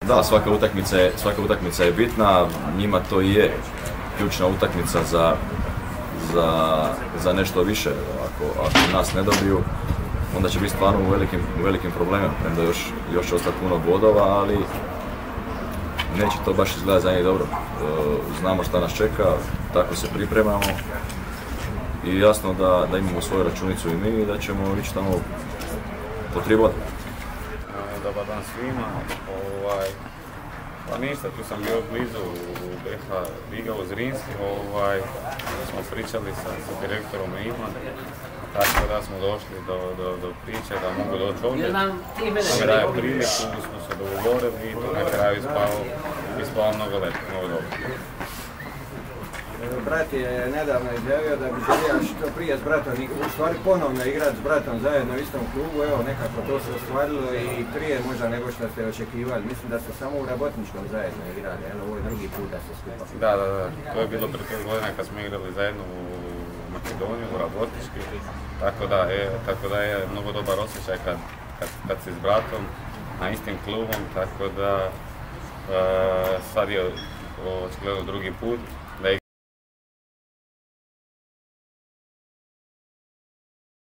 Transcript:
Da, svaka utakmica je bitna, njima to i je ključna utakmica za nešto više. Ako nas ne dobiju, onda će biti stvarno u velikim problemima, premda još će ostati puno bodova, ali neće to baš izgledati za njih dobro. Znamo šta nas čeka, tako se pripremamo i jasno da imamo svoju računicu i mi i da ćemo ići tamo po 3 boda. Dobar dan svima. Pa ništa, tu sam bio blizu u BH Liga u Zrinski, smo pričali sa direktorom ima, tako da smo došli do priče da mogu doći ovdje. Da mi daje priliku, smo se dogovorili i to na kraju ispao mnogo lepo, mnogo dobro. Brat je nedavno izjavio da bi želio što prije s bratom, u stvari ponovno igrati s bratom zajedno u istom klubu, evo nekako to se ostvarilo i prije možda nego što ste očekivali. Mislim da ste samo u Rabotničkom zajedno igrali, ovo je drugi put da se skupa. Da, to je bilo prije 5 godina kad smo igrali zajedno u Makedoniju, u Rabotnički, tako da je mnogo dobar osjećaj kad si s bratom na istim klubom, tako da sad je očigledno drugi put.